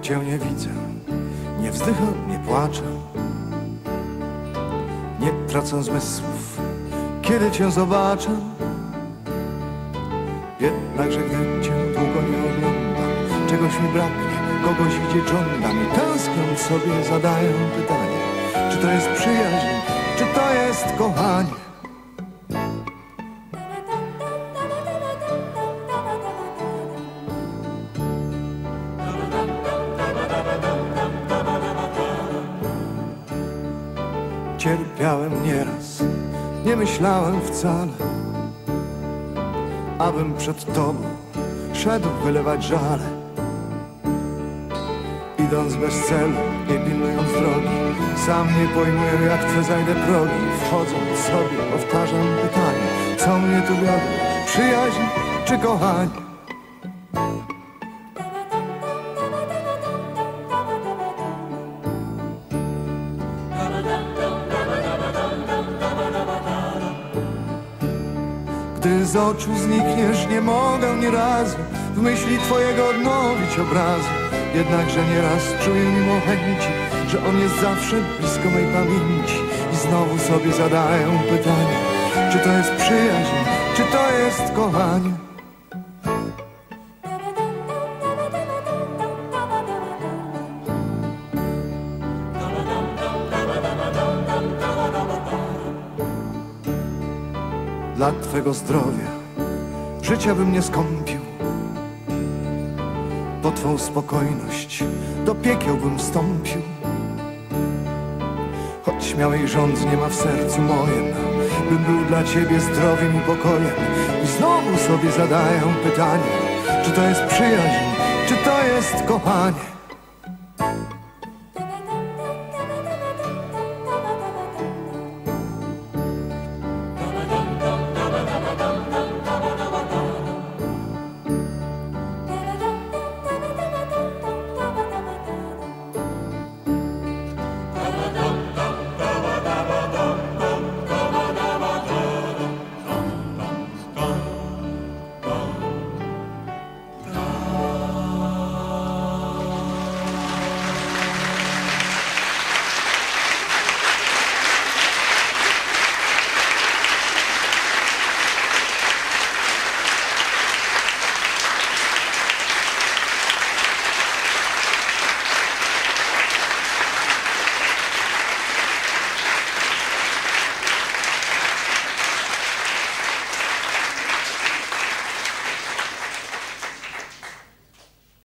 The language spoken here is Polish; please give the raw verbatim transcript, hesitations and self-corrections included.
cię nie widzę, nie wzdycham, nie płaczę, nie tracę zmysłów, kiedy cię zobaczę. Jednakże gdy cię długo nie oglądam, czegoś mi braknie, kogoś gdzie żądam i tęskniąc sobie zadaję pytanie, czy to jest przyjaźń, czy to jest kochanie? Cierpiałem nieraz, nie myślałem wcale, abym przed tobą szedł wylewać żale. Idąc bez celu, nie pilnując drogi, sam nie pojmuję, jak chcę zajdę progi. Wchodząc sobie powtarzam pytanie, co mnie tu wiodło, przyjaźń czy kochanie? Gdy z oczu znikniesz, nie mogę ni razu w myśli twojego odnowić obrazu. Jednakże nieraz czuję mimo chęci, że on jest zawsze blisko mej pamięci. I znowu sobie zadaję pytanie, czy to jest przyjaźń, czy to jest kochanie? Dla twego zdrowia życia bym nie skąpił, po twą spokojność do piekieł bym wstąpił. Choć śmiałej żądzy nie ma w sercu mojem, bym był dla ciebie zdrowiem i pokojem. I znowu sobie zadaję pytanie, czy to jest przyjaźń, czy to jest kochanie?